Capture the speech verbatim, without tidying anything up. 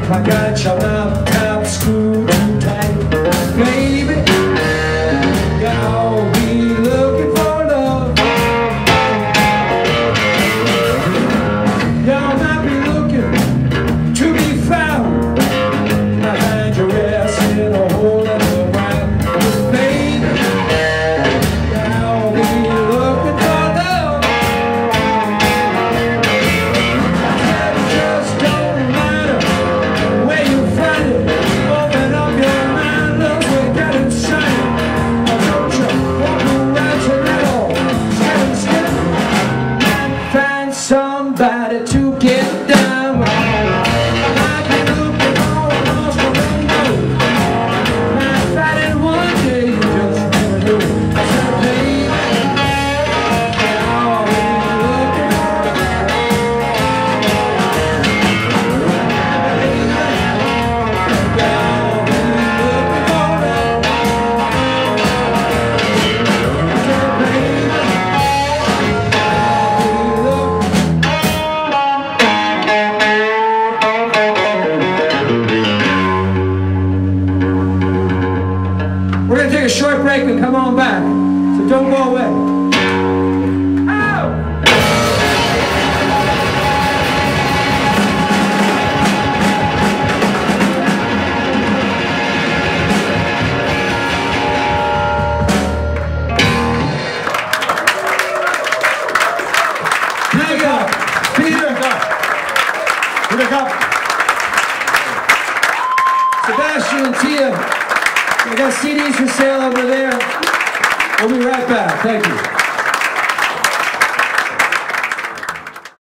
I got your mouth top screwed too tight, baby. Y'all be looking for love. Y'all might be looking to be found. I find your ass in a hole in the ground, baby. Y'all be looking for love. That just don't matter where you find it. Open up your mind, look, we got it shining. Don't you walk around your little skin, skin, and find somebody to get down with. I've been looking all across the window. Might find it one day, you just never know. So baby, I'll be looking for We're going to take a short break and come on back, so don't go away. Ow! Here you go. Peter. Peter, come. Sebastian and Tia. I got C Ds for sale over there. We'll be right back. Thank you.